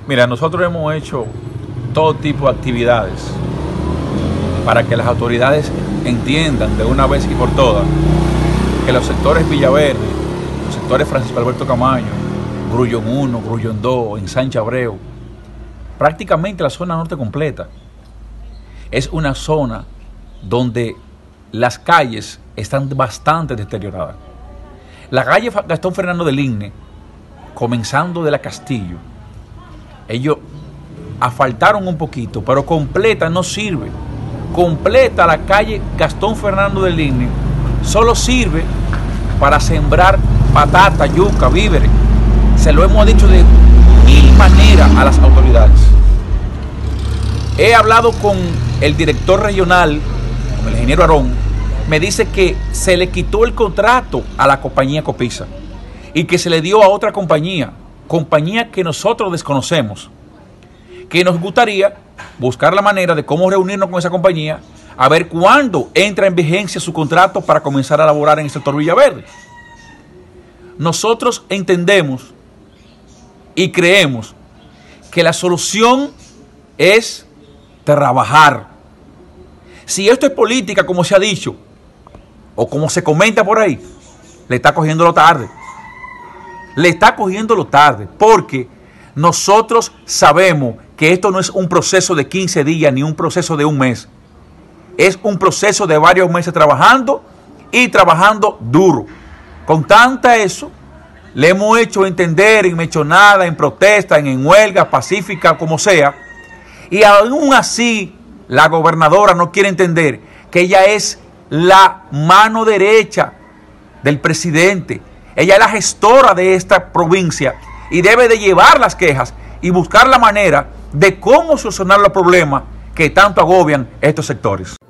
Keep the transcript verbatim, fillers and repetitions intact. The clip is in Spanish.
Mira, nosotros hemos hecho todo tipo de actividades para que las autoridades entiendan de una vez y por todas que los sectores Villaverde, los sectores Francisco Alberto Camaño, Grullón uno, Grullón dos, Ensanche Abreu, prácticamente la zona norte completa, es una zona donde las calles están bastante deterioradas. La calle Gastón Fernando del Inne, comenzando de la Castillo, ellos asfaltaron un poquito, pero completa no sirve. Completa la calle Gastón Fernando del Inne solo sirve para sembrar patata, yuca, víveres. Se lo hemos dicho de mil maneras a las autoridades. He hablado con el director regional, con el ingeniero Arón. Me dice que se le quitó el contrato a la compañía Copisa y que se le dio a otra compañía, compañía que nosotros desconocemos, que nos gustaría buscar la manera de cómo reunirnos con esa compañía, a ver cuándo entra en vigencia su contrato para comenzar a laborar en el sector Villaverde. Nosotros entendemos y creemos que la solución es trabajar. Si esto es política, como se ha dicho, o como se comenta por ahí, le está cogiéndolo tarde. Le está cogiéndolo tarde, porque nosotros sabemos que esto no es un proceso de quince días ni un proceso de un mes. Es un proceso de varios meses trabajando y trabajando duro. Con tanta eso, le hemos hecho entender en mechonada, en protesta, en, en huelga pacífica, como sea. Y aún así, la gobernadora no quiere entender que ella es la mano derecha del presidente. Ella es la gestora de esta provincia y debe de llevar las quejas y buscar la manera de cómo solucionar los problemas que tanto agobian estos sectores.